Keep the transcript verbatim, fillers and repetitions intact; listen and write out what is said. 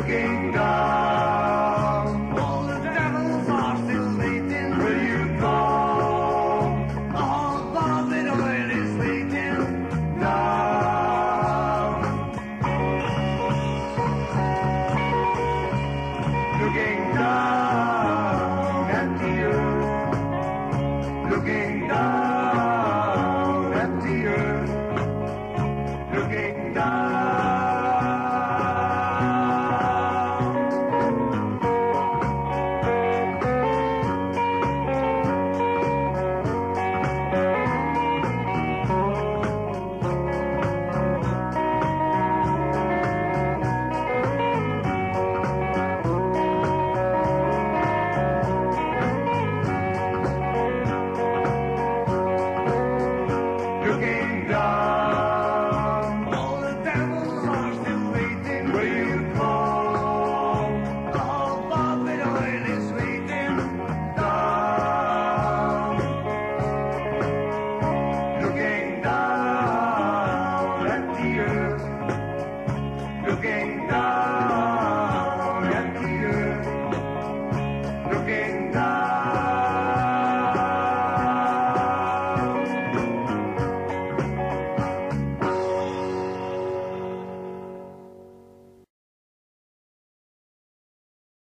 looking down. All the devils are still waiting. Will you come? All the little world is waiting down. Looking down at the earth. Looking down at the earth. Looking down.